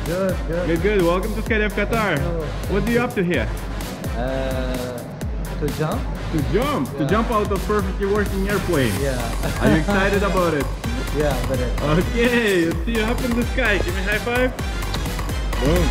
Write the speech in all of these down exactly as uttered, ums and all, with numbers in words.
Good, good. Good, good. Welcome to Skydive Qatar. Oh. What are you up to here? Uh, to jump? To jump. Yeah. To jump out of perfectly working airplane. Yeah. Are you excited about it? Yeah, but it. Okay, let's see you up in the sky. Give me a high five. Boom.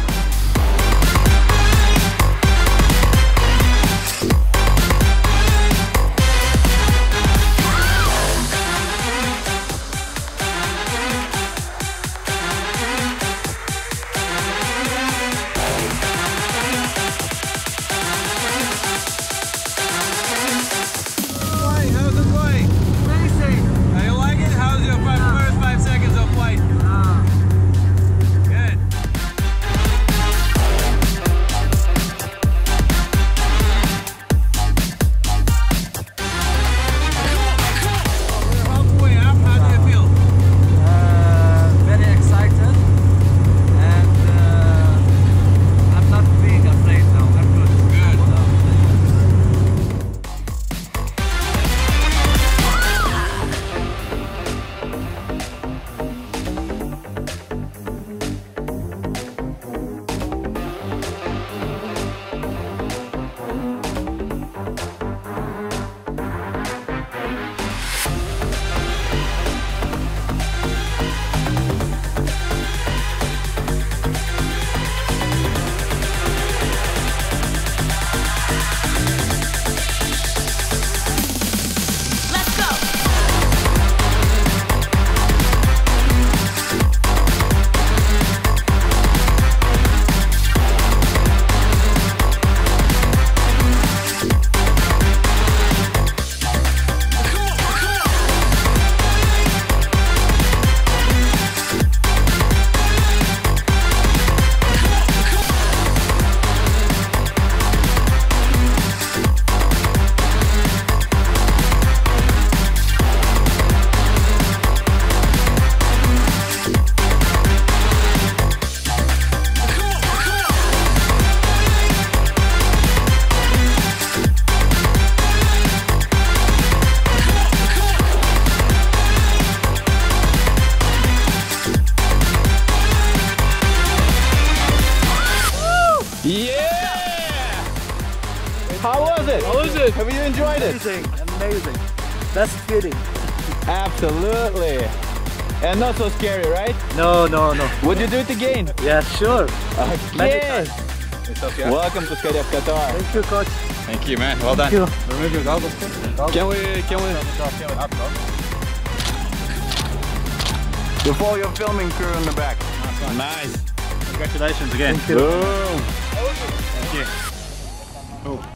How was it? How was it? Have you enjoyed Amazing, it? Amazing. Best feeling. Absolutely. And not so scary, right? No, no, no. Would you do it again? Yeah, sure. Okay. Welcome to Skydive Qatar. Thank you, coach. Thank you, man. Well done. Thank you. Can we, can we? Before your filming crew in the back. Nice. Congratulations again. Thank you. Boom. Thank you. Oh.